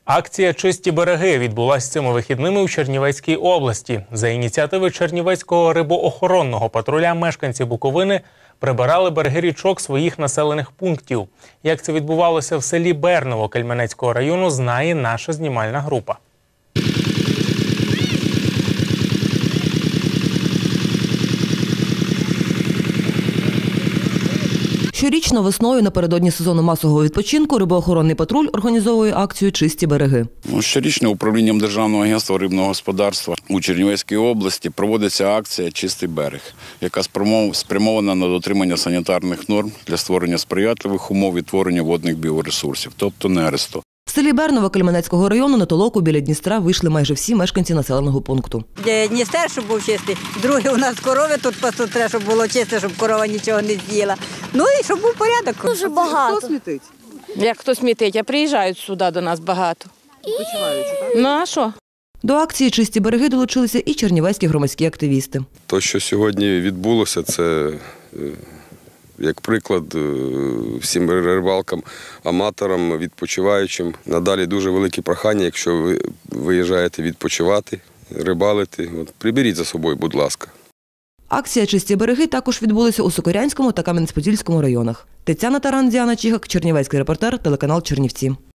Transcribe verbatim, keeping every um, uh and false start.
Акція «Чисті береги» відбулася цими вихідними у Чернівецькій області. За ініціативи Чернівецького рибоохоронного патруля мешканці Буковини прибирали береги річок своїх населених пунктів. Як це відбувалося в селі Берново Кельменецького району, знає наша знімальна група. Щорічно весною напередодні сезону масового відпочинку рибоохоронний патруль організовує акцію «Чисті береги». Щорічно управлінням Державного агентства рибного господарства у Чернівецькій області проводиться акція «Чистий берег», яка спрямована на дотримання санітарних норм для створення сприятливих умов відтворення водних біоресурсів, тобто нересту. В селі Берново Кельменецького району на толоку біля Дністра вийшли майже всі мешканці населеного пункту. Дністер, щоб був чистий, другий у нас корови тут пасуть, треба, щоб було чисте, щоб корова нічого не з'їла. Ну і щоб був порядок. Дуже багато. Хто смітить? Як хто смітить, а приїжджають сюди до нас багато. Почуваючи, так? Ну а що? До акції «Чисті береги» долучилися і чернівецькі громадські активісти. Те, що сьогодні відбулося, це, як приклад, всім рибалкам, аматорам, відпочиваючим. Надалі дуже велике прохання, якщо ви виїжджаєте відпочивати, рибалити, от, приберіть за собою, будь ласка. Акція «Чисті береги» також відбулася у Сокирянському та Кам'янець-Подільському районах. Тетяна Таран, Діана Чігак, Чернівецький репортер, телеканал «Чернівці».